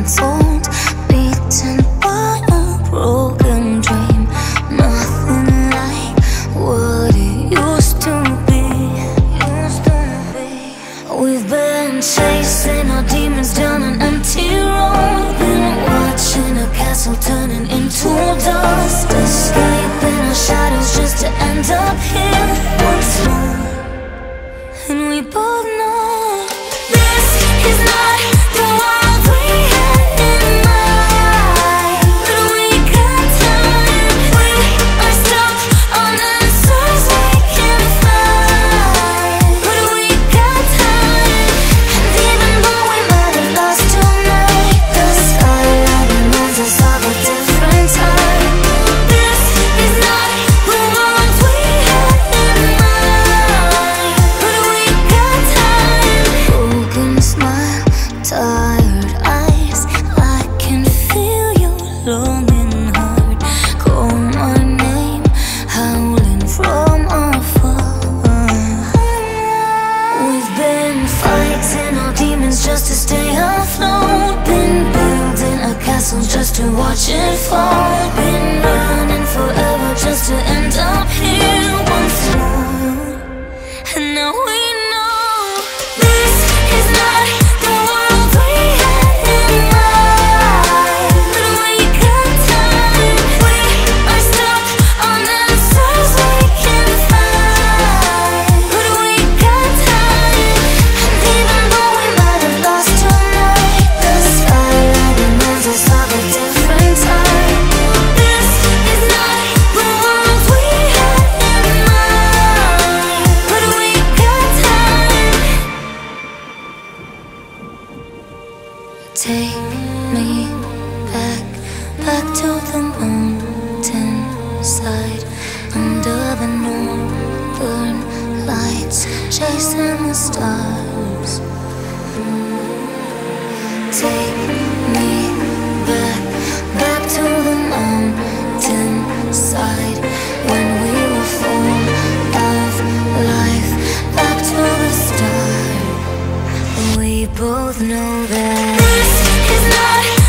untold, beaten by a broken dream. Nothing like what it used to be. We've been chasing our demons down an empty road. Been watching a castle turning into dust, escaping our shadows just to end up here once more. And we both know this is not the world we had in mind. But we got time, we are stuck on answers we can't find. But we got time, and even though we might have lost tonight, the skyline reminds us of a different time. This is not the world we had in mind. But we got time. Broken smile, tired eyes, I can feel your longing heart. Call my name, howling from afar. We've been fighting our demons just to stay afloat. Been building a castle just to watch it fall. Been running forever just to end up here once more. And now we know this is not the world we had in mind. But we got time, we are stuck on answers we can't find. But we got time, and even though we might have lost tonight, the skyline reminds us of a different time. This is not the world we had in mind. But we got time. Take me back, back to the mountain side, under the northern lights, chasing the stars. Take me back, back to the mountain side, when we were full of life, back to the start. We both know that this is not